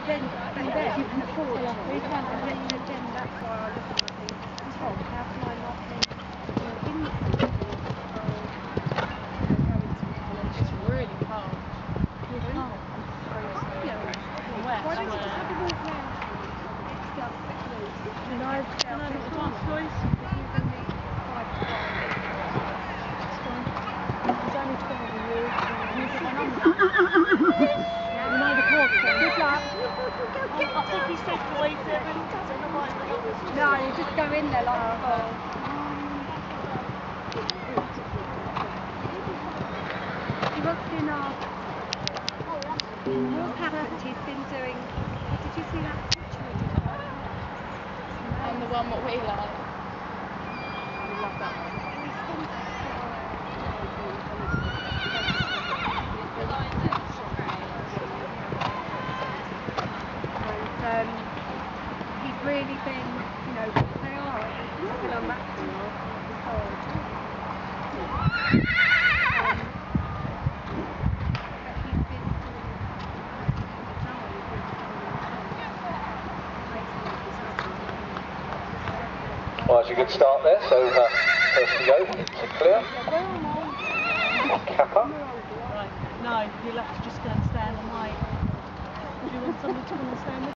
then you can afford to. Then that's why I look at it and think, Tom, how can I not think, in the city, It's really cold. You're cold. Why don't you just have a walk round? It's just a bit loose. Can I have a chance, Joyce? It's only 5 to 5. It's only 12 of you. Can you get my number down? You know the course then? Good luck. I thought you said to wait 7. So nobody the numbers. No, you just go in there like before. He wants in our... What's happened? He's been doing... Did you see that picture he did? And the one what we like. We love that one. And he's really been, they are, he's been on that Well, that's a good start there, so first to go, to clear. Cap up. Right, no, you'll have to just go and stand and wait. Do you want somebody to come and stand with you?